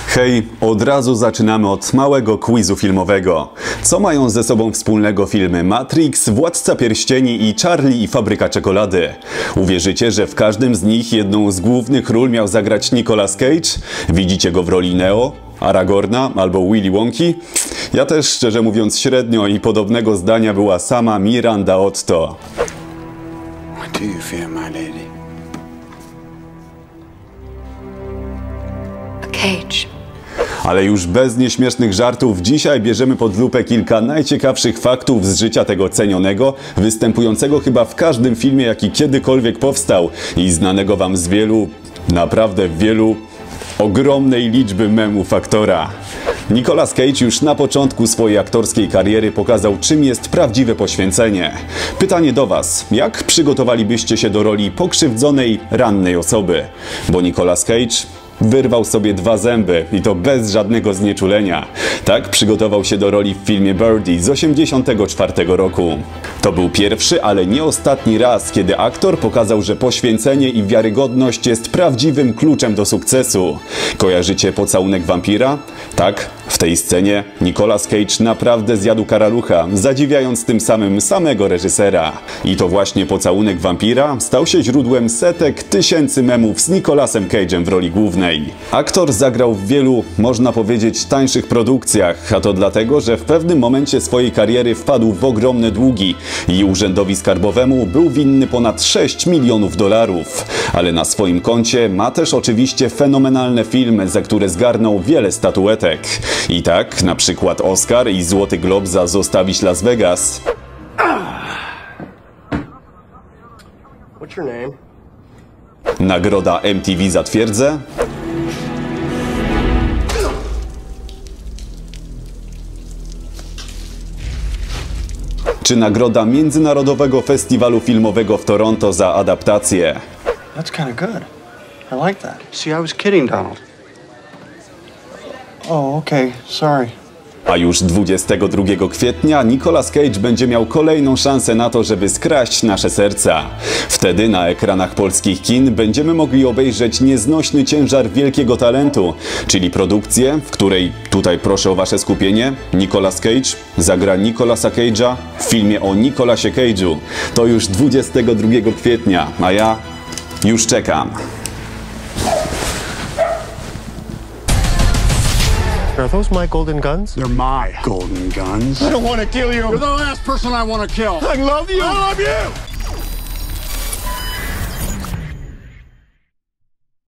Hej, od razu zaczynamy od małego quizu filmowego. Co mają ze sobą wspólnego filmy Matrix, Władca Pierścieni i Charlie i Fabryka Czekolady? Uwierzycie, że w każdym z nich jedną z głównych ról miał zagrać Nicolas Cage? Widzicie go w roli Neo, Aragorna albo Willy Wonki? Ja też, szczerze mówiąc, średnio i podobnego zdania była sama Miranda Otto. What do you fear, my lady? Cage. Ale już bez nieśmiesznych żartów, dzisiaj bierzemy pod lupę kilka najciekawszych faktów z życia tego cenionego, występującego chyba w każdym filmie, jaki kiedykolwiek powstał i znanego wam z wielu, naprawdę wielu, ogromnej liczby memów aktora. Nicolas Cage już na początku swojej aktorskiej kariery pokazał, czym jest prawdziwe poświęcenie. Pytanie do was, jak przygotowalibyście się do roli pokrzywdzonej, rannej osoby? Bo Nicolas Cage wyrwał sobie 2 zęby i to bez żadnego znieczulenia. Tak przygotował się do roli w filmie Birdie z 1984 roku. To był pierwszy, ale nie ostatni raz, kiedy aktor pokazał, że poświęcenie i wiarygodność jest prawdziwym kluczem do sukcesu. Kojarzycie Pocałunek wampira? Tak, w tej scenie Nicolas Cage naprawdę zjadł karalucha, zadziwiając tym samym samego reżysera. I to właśnie Pocałunek wampira stał się źródłem setek tysięcy memów z Nicolasem Cage'em w roli głównej. Aktor zagrał w wielu, można powiedzieć, tańszych produkcjach, a to dlatego, że w pewnym momencie swojej kariery wpadł w ogromne długi i urzędowi skarbowemu był winny ponad 6 milionów dolarów. Ale na swoim koncie ma też oczywiście fenomenalne filmy, za które zgarnął wiele statuetek. I tak, na przykład Oscar i Złoty Glob za Zostawić Las Vegas. What's your name? Nagroda MTV za Twierdzę. Czy nagroda Międzynarodowego Festiwalu Filmowego w Toronto za adaptację. That's kind of good. I like that. See, I was kidding, Donald. Oh, okay. Sorry. A już 22 kwietnia Nicolas Cage będzie miał kolejną szansę na to, żeby skraść nasze serca. Wtedy na ekranach polskich kin będziemy mogli obejrzeć nieznośny ciężar wielkiego talentu, czyli produkcję, w której, tutaj proszę o wasze skupienie, Nicolas Cage zagra Nicolasa Cage'a w filmie o Nicolasie Cage'u. To już 22 kwietnia, a ja już czekam. Are those my golden guns? They're my golden guns. I don't want to kill you. You're the last person I want to kill. I love you. I love you!